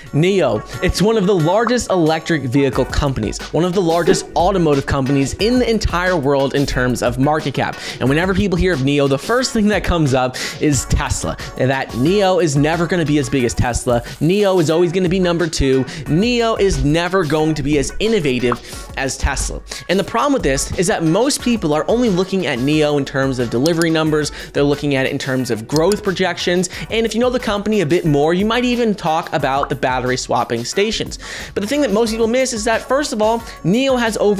NIO, it's one of the largest electric vehicle companies, one of the largest automotive companies in the entire world in terms of market cap. And whenever people hear of NIO, the first thing that comes up is Tesla. And that NIO is never going to be as big as Tesla. NIO is always going to be number 2. NIO is never going to be as innovative as Tesla. And the problem with this is that most people are only looking at NIO in terms of delivery numbers. They're looking at it in terms of growth projections. And if you know the company a bit more, you might even talk about the battery swapping stations. But the thing that most people miss is that, first of all, NIO has over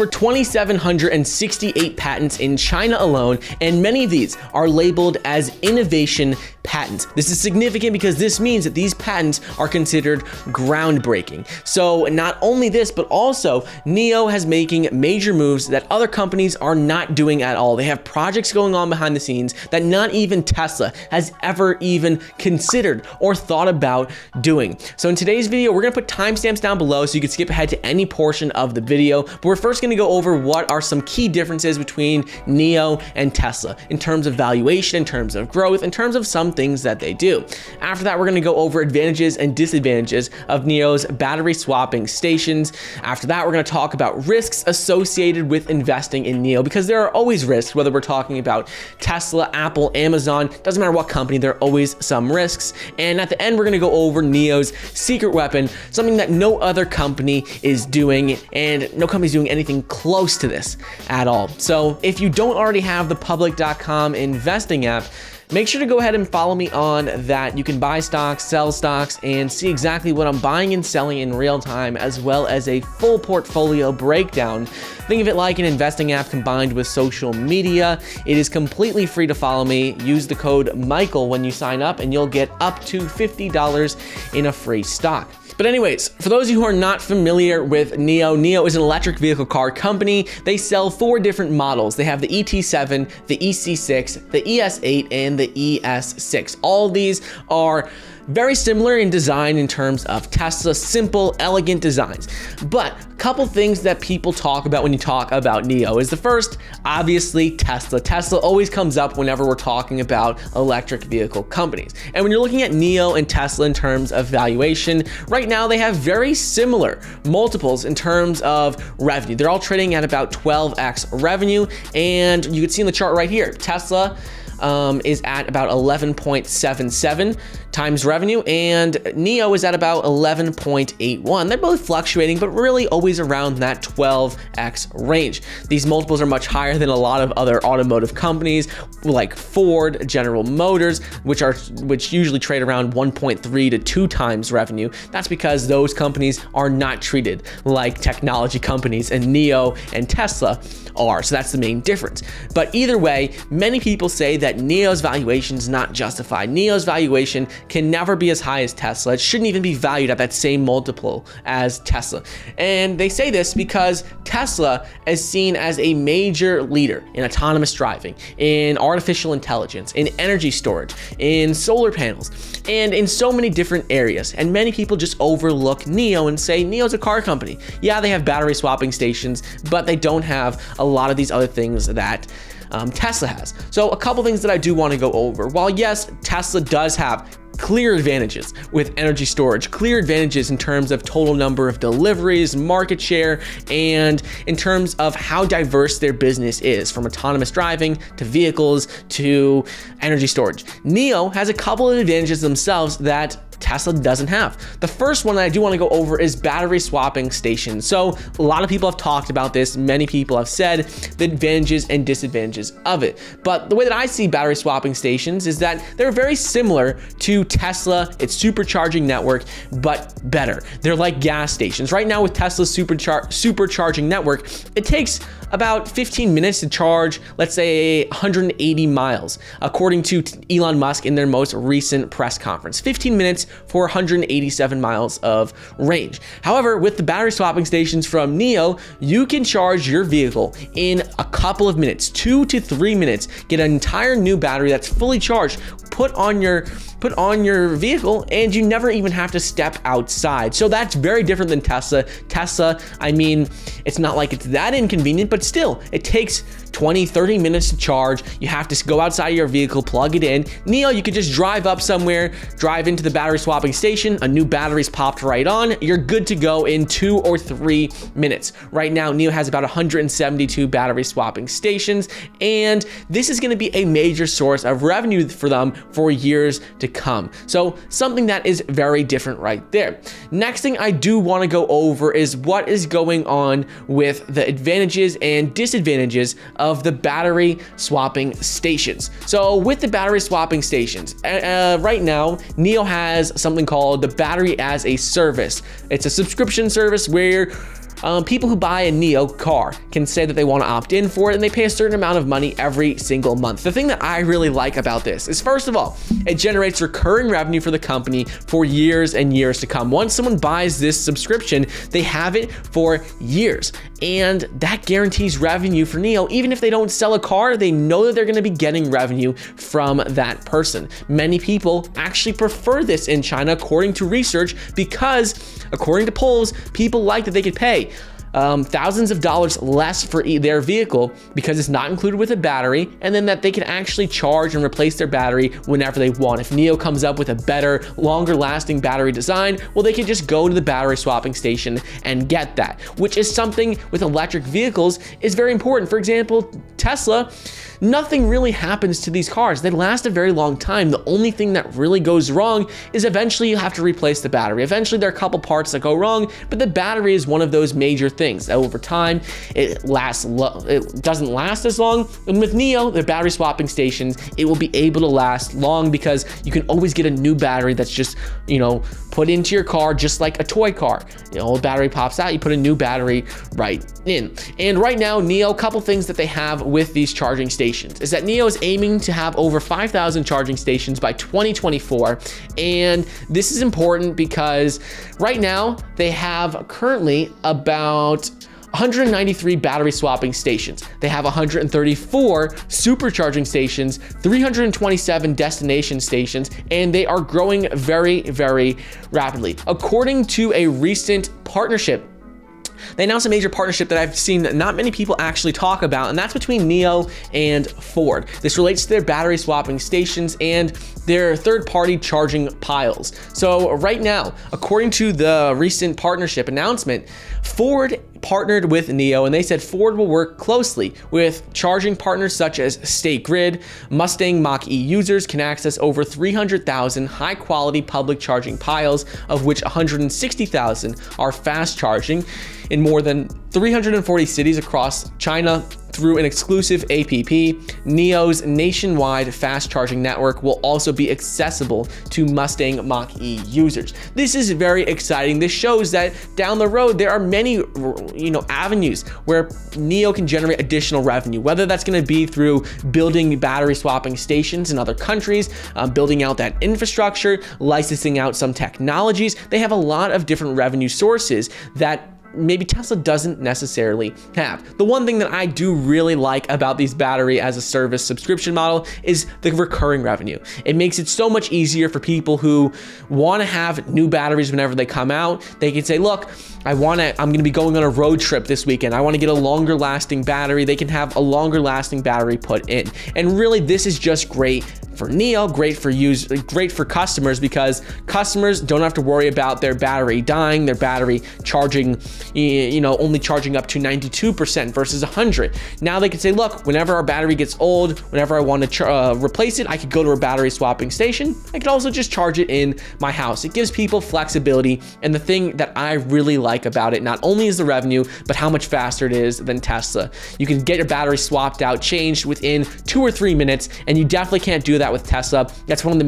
2,768 patents in China alone, and many of these are labeled as innovation patents. This is significant because this means that these patents are considered groundbreaking. So not only this, but also NIO has making major moves that other companies are not doing at all. They have projects going on behind the scenes that not even Tesla has ever even considered or thought about doing. So in today's video, we're gonna put timestamps down below so you can skip ahead to any portion of the video, but we're first gonna go over what are some key differences between NIO and Tesla in terms of valuation, in terms of growth, in terms of some things that they do. After that, we're gonna go over advantages and disadvantages of NIO's battery swapping stations. After that, we're gonna talk about risks associated with investing in NIO, because there are always risks, whether we're talking about Tesla, Apple, Amazon, doesn't matter what company, there are always some risks. And at the end, we're gonna go over NIO's secret weapon, something that no other company is doing, and no company's doing anything close to this at all. So if you don't already have the public.com investing app, make sure to go ahead and follow me on that. You can buy stocks, sell stocks, and see exactly what I'm buying and selling in real time, as well as a full portfolio breakdown. Think of it like an investing app combined with social media. It is completely free to follow me. Use the code Michael when you sign up, and you'll get up to $50 in a free stock. But anyways, for those of you who are not familiar with NIO, NIO is an electric vehicle car company. They sell 4 different models. They have the ET7, the EC6, the ES8, and the ES6. All these are very similar in design in terms of Tesla, simple, elegant designs. But a couple things that people talk about when you talk about NIO is the first, obviously Tesla. Tesla always comes up whenever we're talking about electric vehicle companies. And when you're looking at NIO and Tesla in terms of valuation, right now they have very similar multiples in terms of revenue. They're all trading at about 12x revenue. And you can see in the chart right here, Tesla is at about 11.77 times revenue, and NIO is at about 11.81. They're both fluctuating, but really always around that 12x range. These multiples are much higher than a lot of other automotive companies like Ford, General Motors, which usually trade around 1.3 to 2 times revenue. That's because those companies are not treated like technology companies, and NIO and Tesla are. So that's the main difference. But either way, many people say that NIO's valuation is not justified. NIO's valuation can never be as high as Tesla. It shouldn't even be valued at that same multiple as Tesla. And they say this because Tesla is seen as a major leader in autonomous driving, in artificial intelligence, in energy storage, in solar panels, and in so many different areas. And many people just overlook NIO and say NIO's a car company. Yeah, they have battery swapping stations, but they don't have a lot of these other things that Tesla has. So a couple things that I do want to go over. While yes, Tesla does have clear advantages with energy storage, clear advantages in terms of total number of deliveries, market share, and in terms of how diverse their business is, from autonomous driving to vehicles to energy storage. NIO has a couple of advantages themselves that Tesla doesn't have. The first one that I do want to go over is battery swapping stations. So a lot of people have talked about this. Many people have said the advantages and disadvantages of it. But the way that I see battery swapping stations is that they're very similar to Tesla, its supercharging network, but better. They're like gas stations. Right now with Tesla's supercharging network, it takes about 15 minutes to charge, let's say 180 miles, according to Elon Musk in their most recent press conference. 15 minutes for 187 miles of range. However, with the battery swapping stations from NIO, you can charge your vehicle in a couple of minutes, 2 to 3 minutes, get an entire new battery that's fully charged, put on your vehicle, and you never even have to step outside. So that's very different than Tesla. Tesla, I mean, it's not like it's that inconvenient, but but still, it takes 20-30 minutes to charge. You have to go outside of your vehicle, plug it in. NIO, you could just drive up somewhere, drive into the battery swapping station, a new battery's popped right on, you're good to go in 2 or 3 minutes. Right now, NIO has about 172 battery swapping stations, and this is going to be a major source of revenue for them for years to come. So something that is very different right there. Next thing I do want to go over is what is going on with the advantages and disadvantages of the battery swapping stations. So with the battery swapping stations, right now, NIO has something called the battery as a service. It's a subscription service where people who buy a NIO car can say that they want to opt in for it, and they pay a certain amount of money every single month. The thing that I really like about this is, first of all, it generates recurring revenue for the company for years and years to come. Once someone buys this subscription, they have it for years, and that guarantees revenue for NIO. Even if they don't sell a car, they know that they're going to be getting revenue from that person. Many people actually prefer this in China, according to research, because according to polls, people like that they could pay thousands of dollars less for their vehicle because it's not included with a battery, and then that they can actually charge and replace their battery whenever they want. If NIO comes up with a better, longer lasting battery design, well, they can just go to the battery swapping station and get that, which is something with electric vehicles is very important. For example, Tesla, nothing really happens to these cars. They last a very long time. The only thing that really goes wrong is eventually you have to replace the battery. Eventually there are a couple parts that go wrong, but the battery is one of those major things. Over time, it doesn't last as long. And with NIO, the battery swapping stations, it will be able to last long because you can always get a new battery that's just, put into your car just like a toy car. Old battery pops out, you put a new battery right in. And right now, NIO, a couple things that they have with these charging stations is that NIO is aiming to have over 5,000 charging stations by 2024. And this is important because right now they have currently about 193 battery swapping stations. They have 134 supercharging stations, 327 destination stations, and they are growing very, very rapidly. According to a recent partnership, they announced a major partnership that I've seen not many people actually talk about, and that's between NIO and Ford. This relates to their battery swapping stations and their third-party charging piles. So right now, according to the recent partnership announcement, Ford partnered with NIO, and they said Ford will work closely with charging partners such as State Grid. Mustang Mach-E users can access over 300,000 high-quality public charging piles, of which 160,000 are fast charging in more than 340 cities across China through an exclusive APP. NIO's nationwide fast charging network will also be accessible to Mustang Mach-E users. This is very exciting. This shows that down the road there are many avenues where NIO can generate additional revenue, whether that's going to be through building battery swapping stations in other countries, building out that infrastructure, licensing out some technologies. They have a lot of different revenue sources that maybe Tesla doesn't necessarily have. The one thing that I do really like about these battery as a service subscription model is the recurring revenue. It makes it so much easier for people who want to have new batteries whenever they come out. They can say, look, I'm going to be going on a road trip this weekend. I want to get a longer lasting battery. They can have a longer lasting battery put in. And really, this is just great for NIO, great for customers, because customers don't have to worry about their battery dying, their battery charging, only charging up to 92% versus 100. Now they can say, look, whenever our battery gets old, whenever I want to replace it, I could go to a battery swapping station. I could also just charge it in my house. It gives people flexibility, and the thing that I really like about it, not only is the revenue, but how much faster it is than Tesla. You can get your battery swapped out, changed within 2 or 3 minutes, and you definitely can't do that with Tesla. That's one of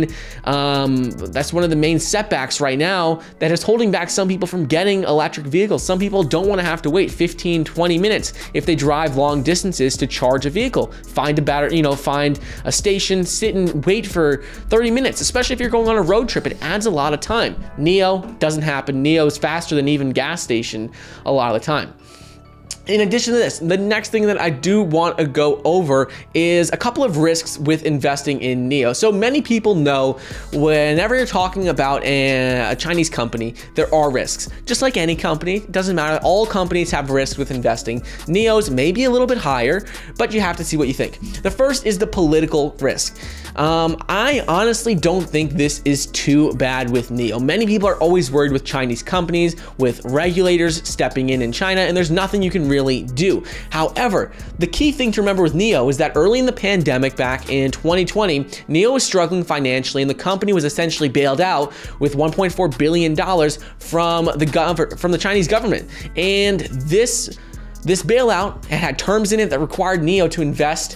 the main setbacks right now that is holding back some people from getting electric vehicles. Some people don't want to have to wait 15-20 minutes if they drive long distances to charge a vehicle. Find a battery, find a station, sit and wait for 30 minutes, especially if you're going on a road trip. It adds a lot of time. NIO doesn't happen. NIO is faster than even gas station a lot of the time. In addition to this, the next thing that I do want to go over is a couple of risks with investing in NIO. So many people know whenever you're talking about a Chinese company, there are risks. Just like any company, it doesn't matter. All companies have risks with investing. NIO's may be a little bit higher, but you have to see what you think. The first is the political risk. I honestly don't think this is too bad with NIO. Many people are always worried with Chinese companies, with regulators stepping in China, and there's nothing you can really do. However, the key thing to remember with NIO is that early in the pandemic back in 2020, NIO was struggling financially and the company was essentially bailed out with $1.4 billion from the Chinese government. And this bailout had terms in it that required NIO to invest,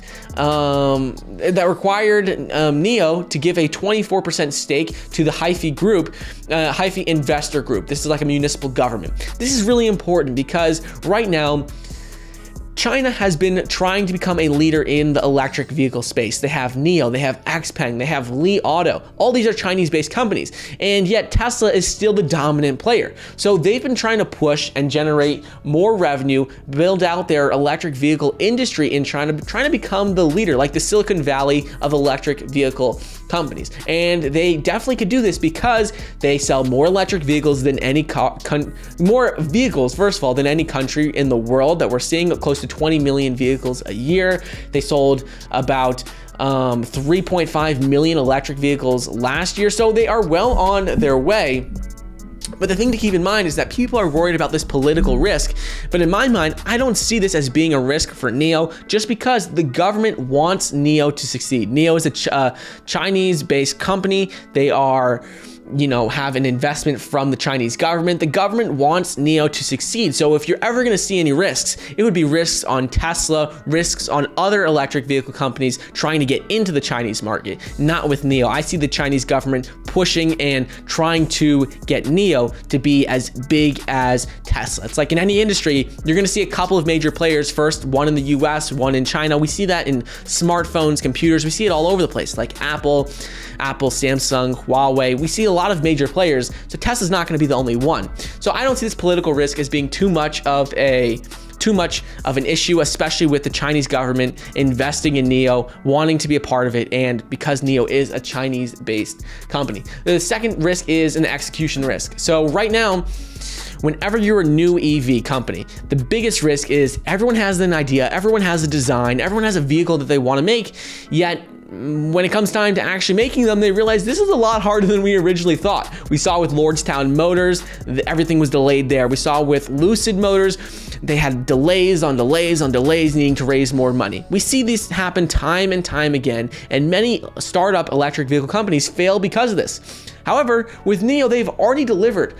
that required NIO to give a 24% stake to the HIFI group, HIFI Investor Group. This is like a municipal government. This is really important because right now, China has been trying to become a leader in the electric vehicle space. They have NIO, they have XPeng, they have Li Auto. All these are Chinese-based companies, and yet Tesla is still the dominant player. So they've been trying to push and generate more revenue, build out their electric vehicle industry in China, trying to become the leader, like the Silicon Valley of electric vehicle companies. And they definitely could do this because they sell more electric vehicles than any more vehicles, first of all, than any country in the world that we're seeing, close to 20 million vehicles a year. They sold about 3.5 million electric vehicles last year. So they are well on their way. But the thing to keep in mind is that people are worried about this political risk. But in my mind, I don't see this as being a risk for NIO just because the government wants NIO to succeed. NIO is a Chinese-based company. They are, have an investment from the Chinese government. The government wants NIO to succeed. So if you're ever going to see any risks, it would be risks on Tesla, risks on other electric vehicle companies trying to get into the Chinese market, not with NIO. I see the Chinese government pushing and trying to get NIO to be as big as Tesla. It's like in any industry, you're going to see a couple of major players first, one in the US, one in China. We see that in smartphones, computers. We see it all over the place, like Apple, Samsung, Huawei. We see a lot of major players, so Tesla's not going to be the only one. So I don't see this political risk as being too much of an issue, especially with the Chinese government investing in NIO, wanting to be a part of it, and because NIO is a Chinese-based company. The second risk is an execution risk. So right now, whenever you're a new EV company, the biggest risk is everyone has an idea, everyone has a design, everyone has a vehicle that they want to make, yet when it comes time to actually making them, they realize this is a lot harder than we originally thought. We saw with Lordstown Motors, everything was delayed there. We saw with Lucid Motors, they had delays on delays on delays, needing to raise more money. We see these happen time and time again, and many startup electric vehicle companies fail because of this. However, with NIO, they've already delivered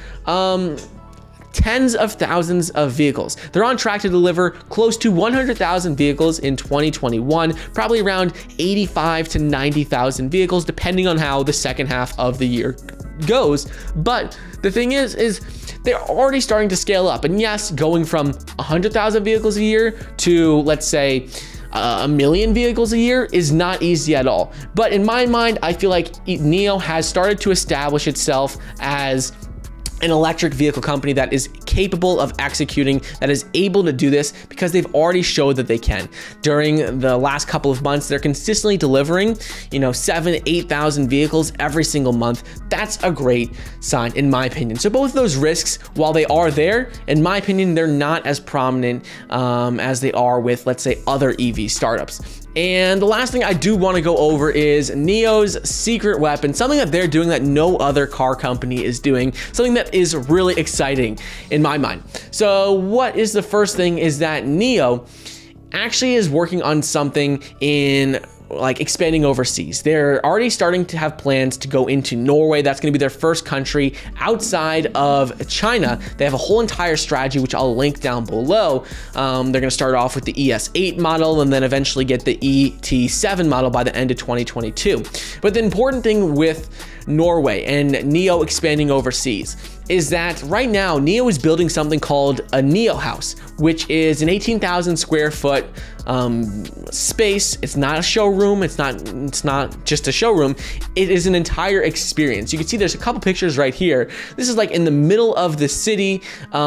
tens of thousands of vehicles. They're on track to deliver close to 100,000 vehicles in 2021, probably around 85 to 90,000 vehicles, depending on how the second half of the year goes. But the thing is they're already starting to scale up. And yes, going from 100,000 vehicles a year to, let's say, 1 million vehicles a year is not easy at all. But in my mind, I feel like NIO has started to establish itself as an electric vehicle company that is capable of executing, that is able to do this because they've already showed that they can. During the last couple of months, they're consistently delivering, 7,000 to 8,000 vehicles every single month. That's a great sign, in my opinion. So both of those risks, while they are there, in my opinion, they're not as prominent as they are with, let's say, other EV startups. And the last thing I do want to go over is NIO's secret weapon, something that they're doing that no other car company is doing, something that is really exciting in my mind. So what is the first thing is that NIO actually is working on something in expanding overseas. They're already starting to have plans to go into Norway. That's going to be their first country outside of China. They have a whole entire strategy, which I'll link down below. They're going to start off with the ES8 model and then eventually get the ET7 model by the end of 2022. But the important thing with Norway and NIO expanding overseas is that right now NIO is building something called a NIO House, which is an 18,000 square foot space. It's not a showroom. It's not just a showroom. It is an entire experience. You can see there's a couple pictures right here. This is like in the middle of the city,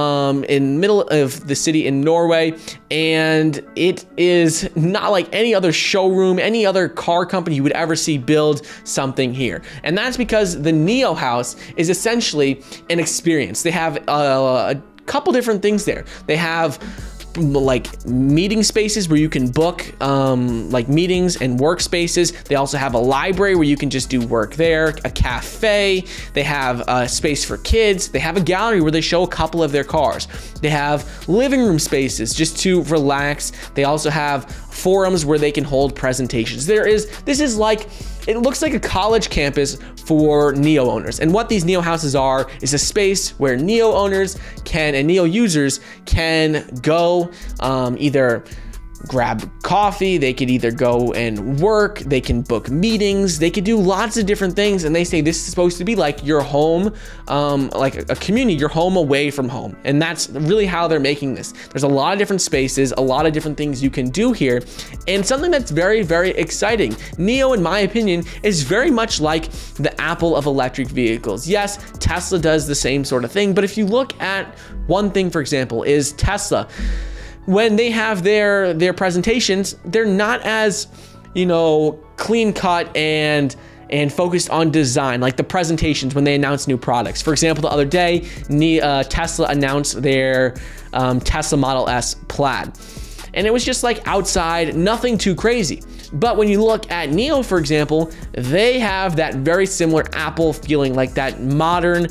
in Norway, and it is not like any other showroom, any other car company you would ever see build something here. And that's because the NIO House is essentially an experience. They have a couple different things there. They have like meeting spaces where you can book like meetings and workspaces. They also have a library where you can just do work there, a cafe. They have a space for kids. They have a gallery where they show a couple of their cars. They have living room spaces just to relax. They also have forums where they can hold presentations. This is like, it looks like a college campus for NIO owners. And what these NIO houses are is a space where NIO owners and NIO users can go either grab coffee, they could either go and work, they can book meetings, they could do lots of different things. And they say this is supposed to be like your home, like a community, your home away from home. And that's really how they're making this. There's a lot of different spaces, a lot of different things you can do here, and something that's very, very exciting. NIO, in my opinion, is very much like the Apple of electric vehicles. Yes, Tesla does the same sort of thing, but if you look at one thing, for example, is Tesla, when they have their presentations, they're not as, you know, clean cut and focused on design like the presentations when they announce new products. For example, the other day, Tesla announced their Tesla Model S Plaid, and it was just like outside, nothing too crazy. But when you look at NIO, for example, they have that very similar Apple feeling, like that modern,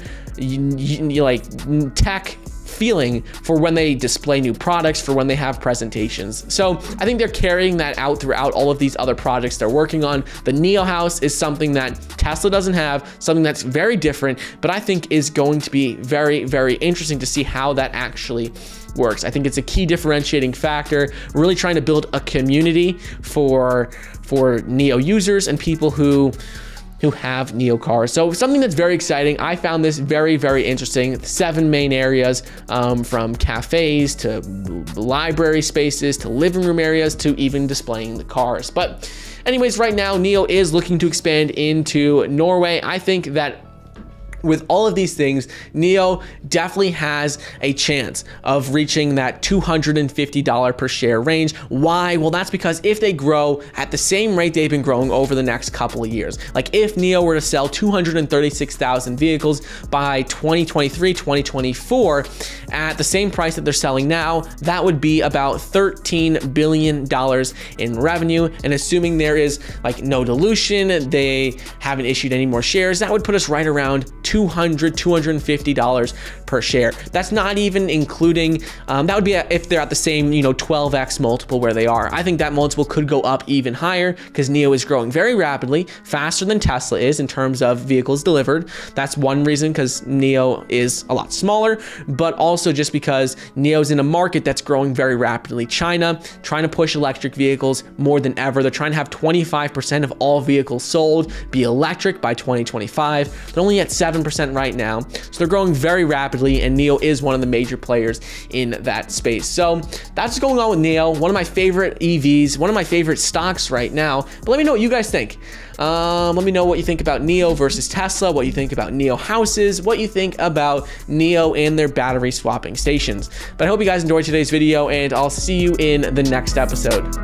like tech feeling for when they display new products, for when they have presentations. So I think they're carrying that out throughout all of these other projects they're working on. The NIO House is something that Tesla doesn't have, something that's very different, but I think is going to be very, very interesting to see how that actually works. I think it's a key differentiating factor. We're really trying to build a community for NIO users and people who have NIO cars. So something that's very exciting. I found this very, very interesting. 7 main areas, from cafes to library spaces to living room areas to even displaying the cars. But anyways, right now NIO is looking to expand into Norway. I think that with all of these things, NIO definitely has a chance of reaching that $250 per share range. Why? Well, that's because if they grow at the same rate they've been growing over the next couple of years, like if NIO were to sell 236,000 vehicles by 2023, 2024, at the same price that they're selling now, that would be about $13 billion in revenue. And assuming there is like no dilution, they haven't issued any more shares, that would put us right around $250 per share. That's not even including, that would be if they're at the same, 12x multiple where they are. I think that multiple could go up even higher because NIO is growing very rapidly, faster than Tesla is in terms of vehicles delivered. That's one reason, because NIO is a lot smaller, but also just because NIO is in a market that's growing very rapidly. China, trying to push electric vehicles more than ever. They're trying to have 25% of all vehicles sold be electric by 2025. They're only at 7% right now. So they're growing very rapidly, and NIO is one of the major players in that space. So that's what's going on with NIO. One of my favorite EVs, one of my favorite stocks right now. But let me know what you guys think. Let me know what you think about NIO versus Tesla, what you think about NIO houses, what you think about NIO and their battery swapping stations. But I hope you guys enjoyed today's video, and I'll see you in the next episode.